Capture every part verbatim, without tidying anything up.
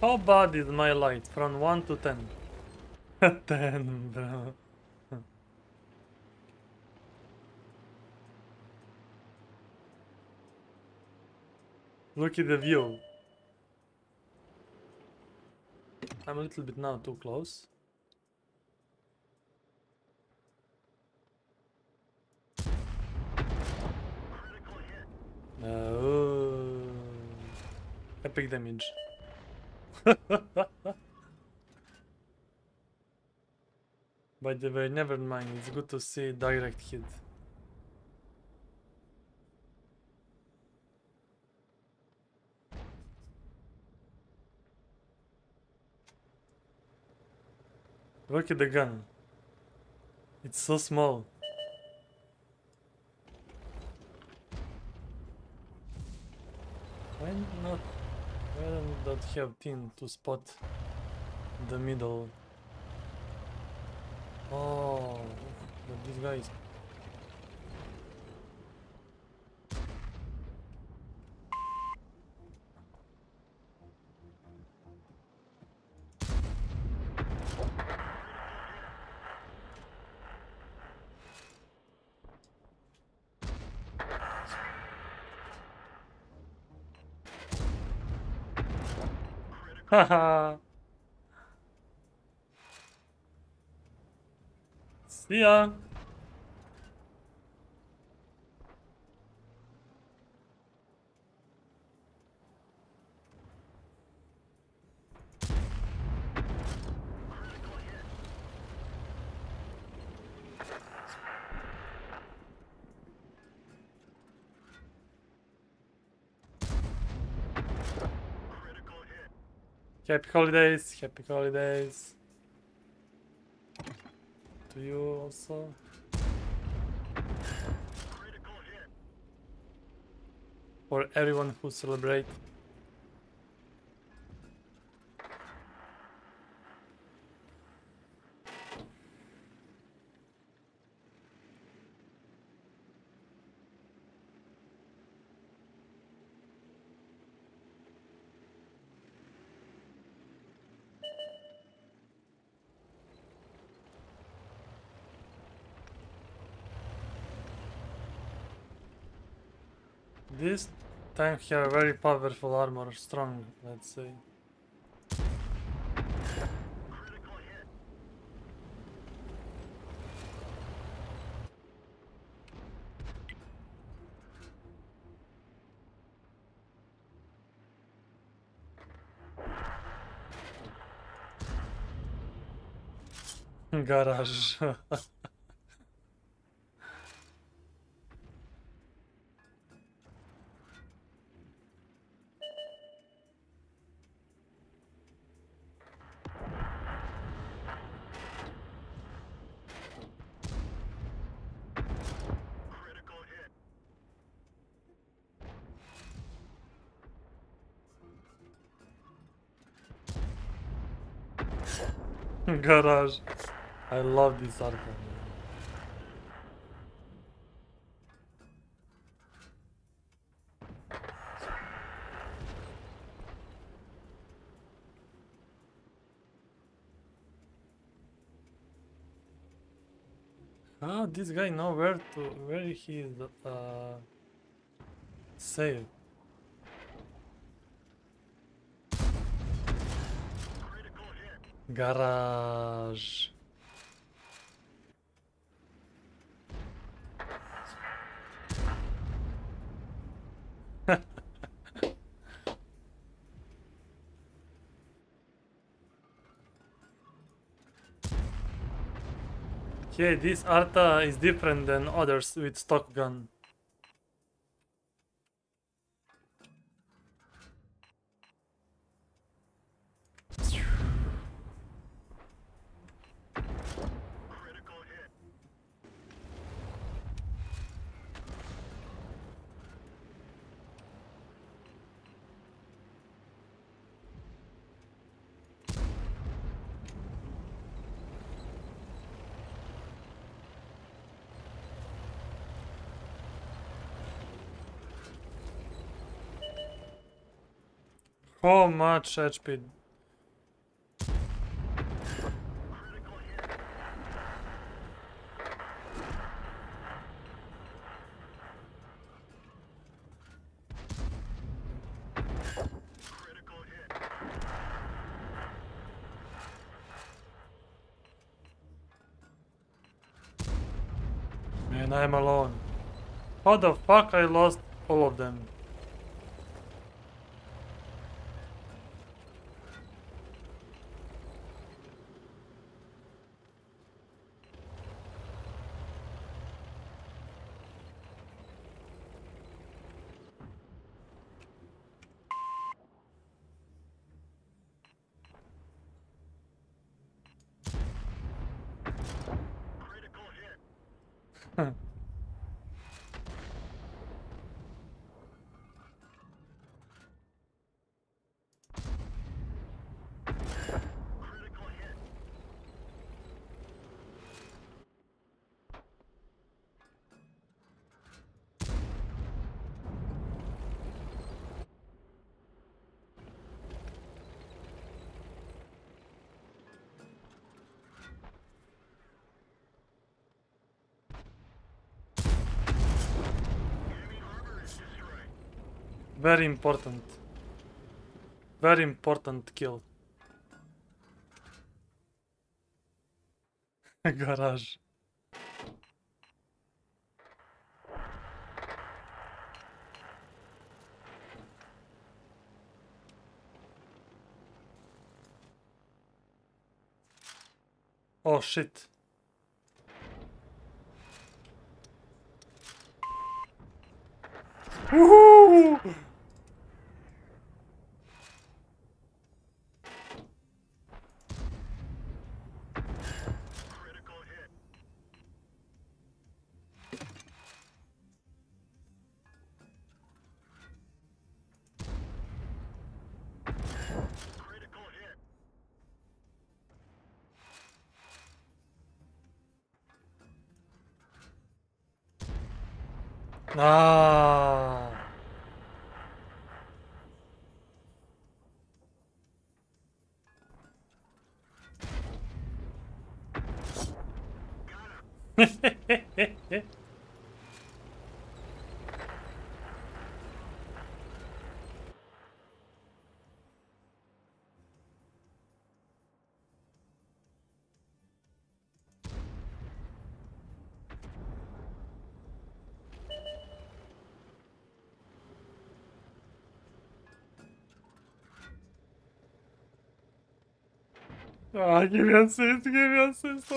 How bad is my light from one to ten? ten, bro. Look at the view. I'm a little bit now too close. Oh, epic damage. By the way, never mind, it's good to see direct hit. Look at the gun. It's so small. Why not? Why don't have team to spot the middle? Oh, but this guy is... Haha. See ya. Happy holidays, happy holidays. To you also. For everyone who celebrate. This tank have very powerful armor, strong, let's say. Garage. Garage. I love this armor. How this guy know where to where he is uh safe? Garage. Okay, this Arta is different than others with stock gun. How much H P And I'm alone. How the fuck I lost all of them? Very important. Very important kill. Garage. Oh shit. Woohoo! Ah. Ah, give me assist, give me assist.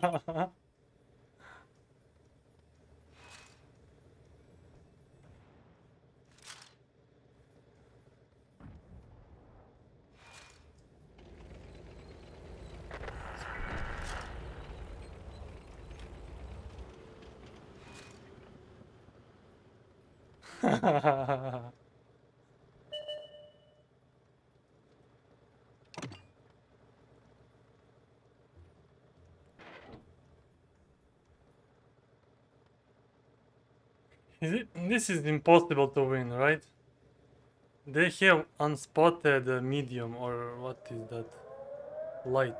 Is it, this is impossible to win, right? They have unspotted uh, medium, or what is that? Light.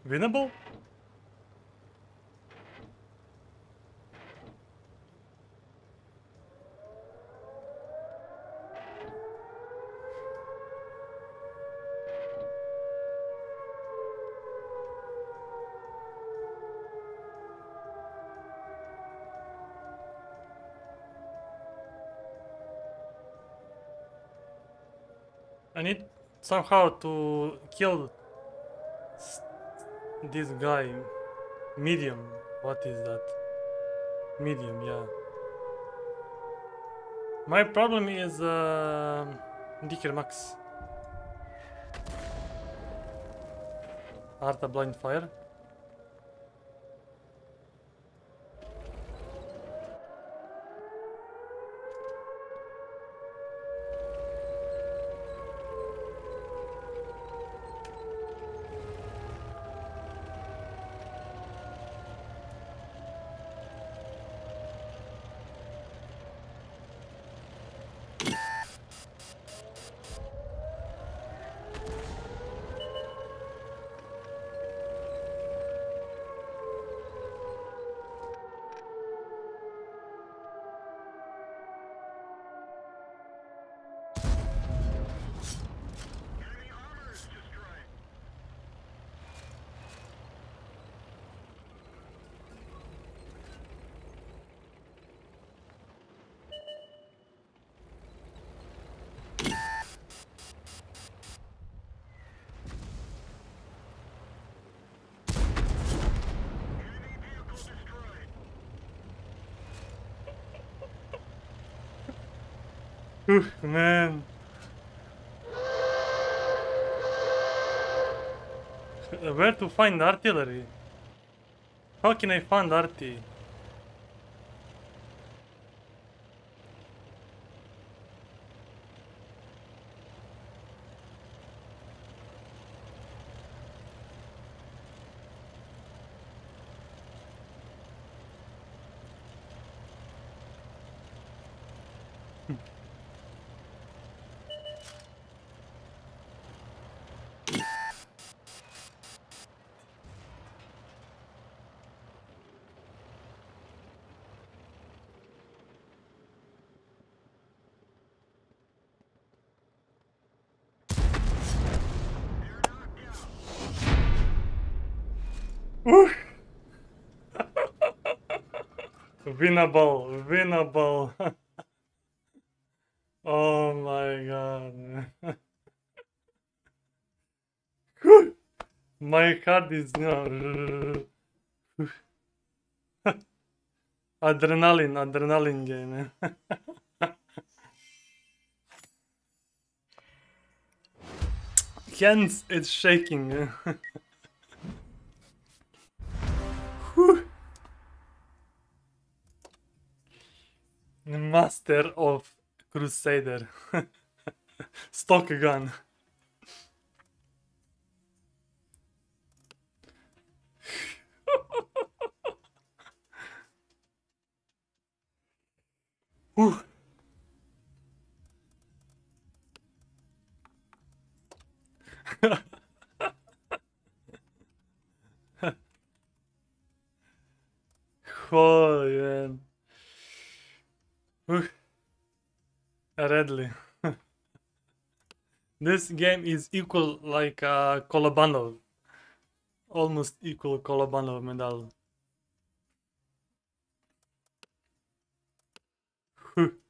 Winnable? I need somehow to kill this guy. Medium. What is that? Medium, yeah. My problem is uh, Dicker Max. Arta Blind Fire. Ooh, man. Where to find artillery? How can I find arty? Ooh. Winnable, winnable. Oh my god. My heart is, you know, adrenaline, adrenaline game. Hands, it's shaking. Master of Crusader. Stock gun. Whew. Holy man. Whew. Redley. This game is equal like uh, Kolobanov. Almost equal Kolobanov medal. Whew.